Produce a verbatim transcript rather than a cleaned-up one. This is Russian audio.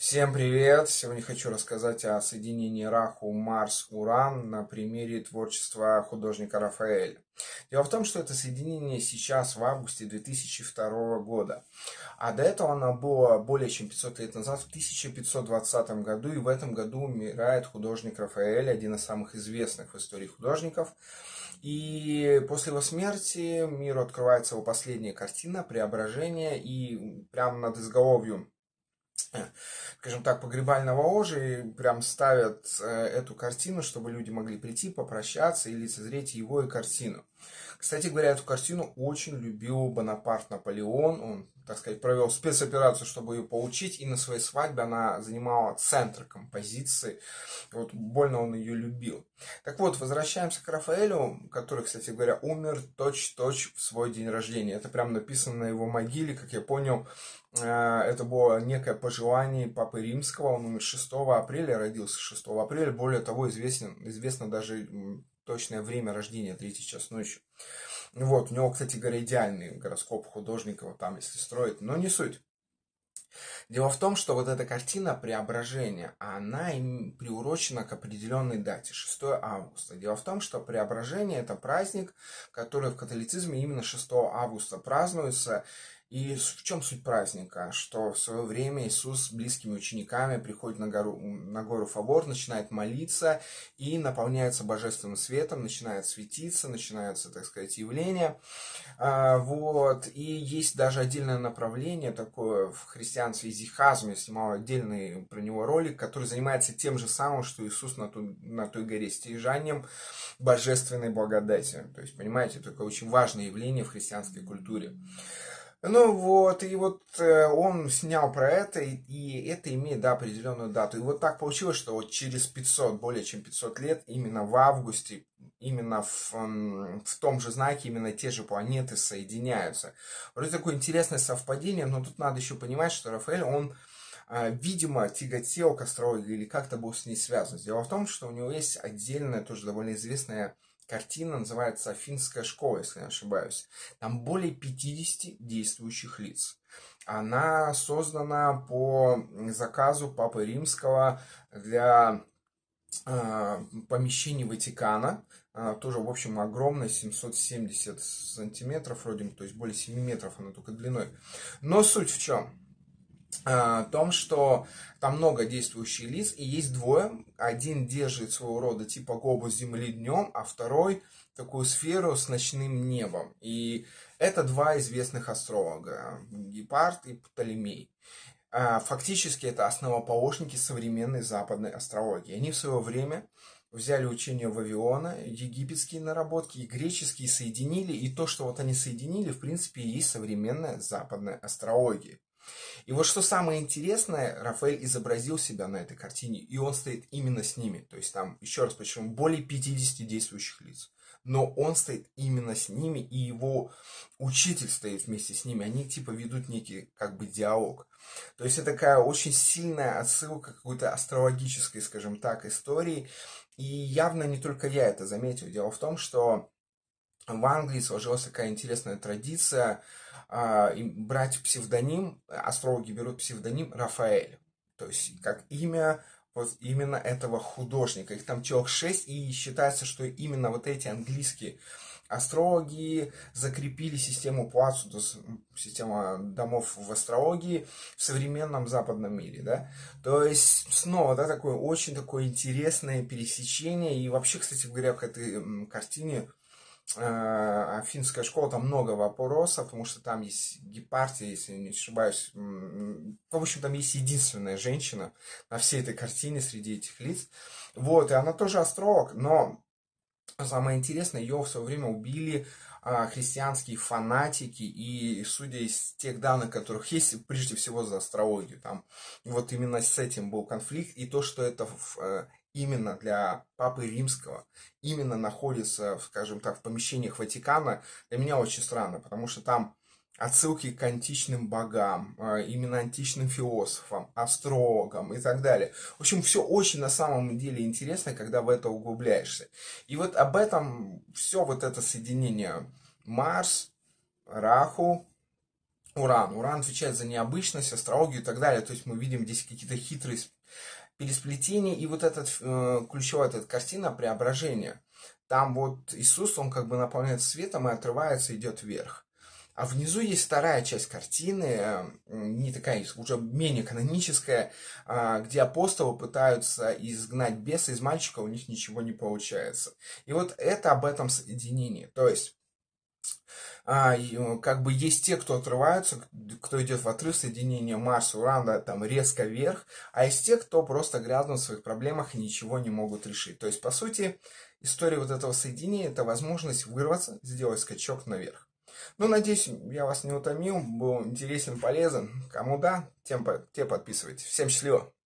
Всем привет! Сегодня хочу рассказать о соединении Раху, Марс, Уран на примере творчества художника Рафаэля. Дело в том, что это соединение сейчас в августе две тысячи второго года. А до этого оно было более чем пятьсот лет назад, в тысяча пятьсот двадцатом году. И в этом году умирает художник Рафаэль, один из самых известных в истории художников. И после его смерти миру открывается его последняя картина «Преображение». И прямо над изголовьем, скажем так, погребального ложа прям ставят э, эту картину, чтобы люди могли прийти, попрощаться и лицезреть его и картину. Кстати говоря, эту картину очень любил Бонапарт Наполеон. Он, так сказать, провел спецоперацию, чтобы ее получить, и на своей свадьбе она занимала центр композиции. Вот больно он ее любил. Так вот, возвращаемся к Рафаэлю, который, кстати говоря, умер точь-в-точь в свой день рождения. Это прям написано на его могиле, как я понял. Это было некое пожелание Папы Римского. Он умер шестого апреля, родился шестого апреля. Более того, известен, известно даже точное время рождения, третий час ночи. Вот, у него, кстати говоря, идеальный гороскоп художника, вот там, если строить, но не суть. Дело в том, что вот эта картина «Преображение», она приурочена к определенной дате, шестого августа. Дело в том, что Преображение – это праздник, который в католицизме именно шестого августа празднуется. И в чем суть праздника? Что в свое время Иисус с близкими учениками приходит на гору, на гору Фавор, начинает молиться и наполняется божественным светом, начинает светиться, начинается, так сказать, явление. А, вот. И есть даже отдельное направление такое в христианстве, изихазм. Я снимал отдельный про него ролик, который занимается тем же самым, что Иисус на, ту, на той горе, стяжанием божественной благодати. То есть, понимаете, это такое очень важное явление в христианской культуре. Ну вот, и вот э, он снял про это, и, и это имеет, да, определенную дату. И вот так получилось, что вот через пятьсот, более чем пятьсот лет, именно в августе, именно в, эм, в том же знаке, именно те же планеты соединяются. Вроде такое интересное совпадение, но тут надо еще понимать, что Рафаэль, он, э, видимо, тяготел к астрологии или как-то был с ней связан. Дело в том, что у него есть отдельная, тоже довольно известная картина, называется «Афинская школа», если не ошибаюсь. Там более пятидесяти действующих лиц. Она создана по заказу Папы Римского для э, помещений Ватикана. Она тоже, в общем, огромная, семьсот семьдесят сантиметров, вроде, то есть более семи метров она только длиной. Но суть в чем? О том, что там много действующих лиц, и есть двое. Один держит своего рода типа глобус Земли днем, а второй такую сферу с ночным небом. И это два известных астролога, Гепард и Птолемей. Фактически это основоположники современной западной астрологии. Они в свое время взяли учение Вавилона, египетские наработки и греческие соединили, и то, что вот они соединили, в принципе, и есть современная западная астрология. И вот что самое интересное, Рафаэль изобразил себя на этой картине, и он стоит именно с ними. То есть там, еще раз почему, более пятидесяти действующих лиц. Но он стоит именно с ними, и его учитель стоит вместе с ними. Они типа ведут некий как бы диалог. То есть это такая очень сильная отсылка к какой-то астрологической, скажем так, истории. И явно не только я это заметил. Дело в том, что в Англии сложилась такая интересная традиция а, брать псевдоним, астрологи берут псевдоним Рафаэль, то есть как имя вот именно этого художника. Их там человек шесть, и считается, что именно вот эти английские астрологи закрепили систему Плацидус, систему домов в астрологии в современном западном мире, да. То есть, снова, да, такое очень такое интересное пересечение. И вообще, кстати говоря, к этой картине Афинская школа, там много вопросов, потому что там есть Гепардия, если не ошибаюсь. В общем, там есть единственная женщина на всей этой картине среди этих лиц. Вот, и она тоже астролог, но самое интересное, ее в свое время убили христианские фанатики, и судя из тех данных, которых есть, прежде всего за астрологию, там вот именно с этим был конфликт, и то, что это в именно для Папы Римского, именно находится, скажем так, в помещениях Ватикана, для меня очень странно, потому что там отсылки к античным богам, именно античным философам, астрологам и так далее. В общем, все очень на самом деле интересно, когда в это углубляешься. И вот об этом все вот это соединение Марс, Раху, Уран. Уран отвечает за необычность, астрологию и так далее. То есть мы видим здесь какие-то хитрые пересплетения. И вот этот э, ключевая эта картина преображения. Там вот Иисус, он как бы наполняется светом и отрывается, идет вверх. А внизу есть вторая часть картины, не такая, уже менее каноническая, где апостолы пытаются изгнать беса из мальчика, у них ничего не получается. И вот это об этом соединении. То есть, как бы есть те, кто отрываются, кто идет в отрыв соединения Марс, Уран, да, там резко вверх, а есть те, кто просто грязнут в своих проблемах и ничего не могут решить. То есть, по сути, история вот этого соединения – это возможность вырваться, сделать скачок наверх. Ну, надеюсь, я вас не утомил, был интересен, полезен. Кому да, тем, те подписывайтесь. Всем счастливо!